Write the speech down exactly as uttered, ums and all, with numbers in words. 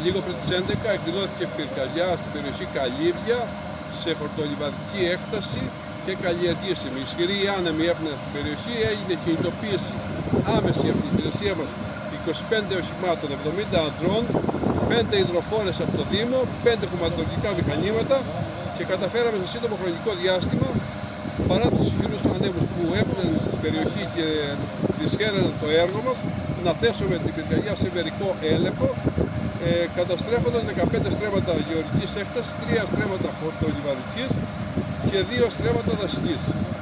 Λίγο πριν τις έντεκα εκδηλώθηκε πυρκαγιά στην περιοχή Καλύβια σε χορτολιβαδική έκταση και καλλιεργήσιμη. Ισχυρή άνεμη έπνευε στην περιοχή, έγινε κινητοποίηση άμεση από την υπηρεσία μας είκοσι πέντε οχημάτων, εβδομήντα αντρών, πέντε υδροφόρες από το Δήμο, πέντε κομματολογικά μηχανήματα και καταφέραμε σε σύντομο χρονικό διάστημα, παρά τους ισχυρούς ανέμους που έπνευαν στην περιοχή και δυσχέρανε το έργο μας, να θέσουμε την πυρκαγιά σε μερικό έλεγχο, ε, καταστρέφοντας δεκαπέντε στρέμματα γεωργικής έκτασης, τρία στρέμματα χορτολιβαδικής και δύο στρέμματα δασικής.